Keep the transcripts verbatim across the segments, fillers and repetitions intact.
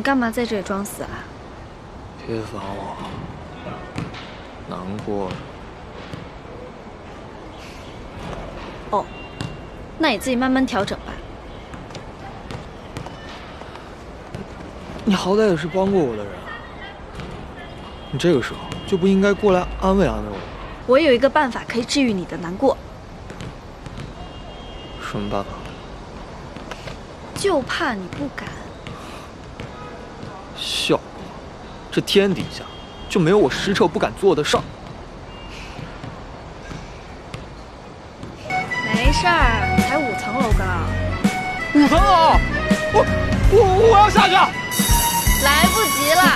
干嘛在这里装死啊？ 别烦我，难过了。 哦，那你自己慢慢调整吧。 你好歹也是帮过我的人，你这个时候就不应该过来安慰安慰我吗？ 我有一个办法可以治愈你的难过。 什么办法？ 就怕你不敢。 笑话，这天底下就没有我石彻不敢做的事儿。 没事儿，才五层楼高。 五层楼，我我我要下去。 来不及了。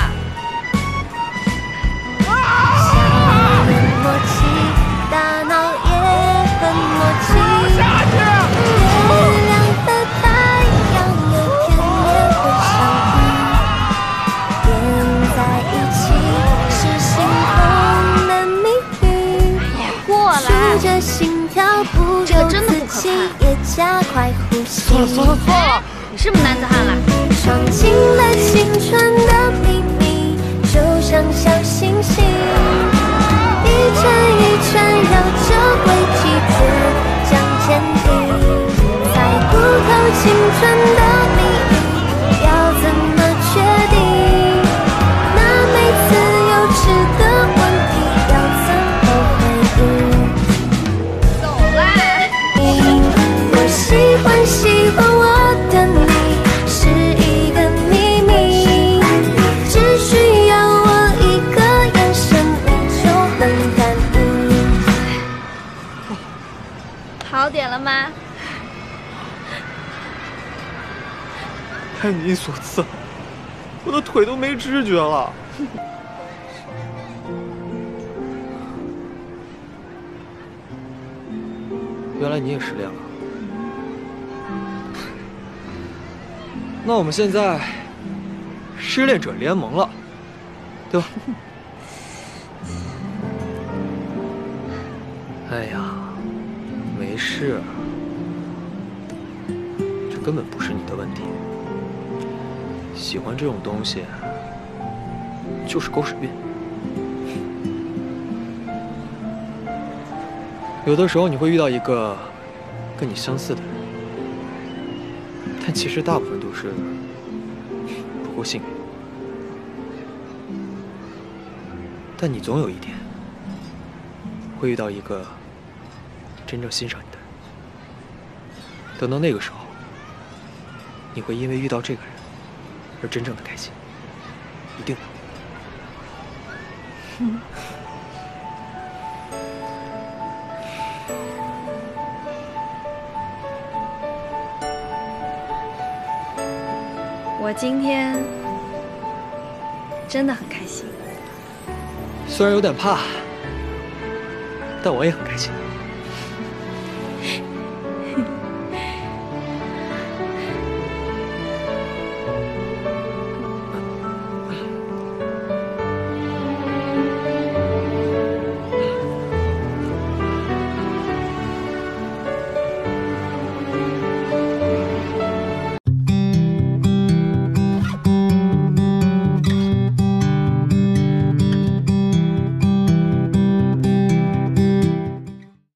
啊！ 默契，大脑也很默契。 下去。 月亮和太阳有天也会相遇，连在一起是心痛的谜语。 过来。 数着心跳，不由自己也加快呼吸。 算了算了算了， 你是不是男子汉了？ 闯进了青春的秘密，就像小星星，一圈一圈绕着轨迹倔强坚定。猜不透青春的谜语，要怎么确定？那每次幼稚的问题，要怎么回应？ 走啦！ 我喜欢喜欢我的你。 好点了吗？ 拜你所赐，我的腿都没知觉了。原来你也失恋了。那我们现在失恋者联盟了，对吧？哎呀。没事，这根本不是你的问题。喜欢这种东西，就是狗屎运。有的时候你会遇到一个跟你相似的人，但其实大部分都是不够幸运。但你总有一天会遇到一个真正欣赏你的人，等到那个时候，你会因为遇到这个人而真正的开心，一定的。 嗯。我今天真的很开心， 虽然有点怕，但我也很开心。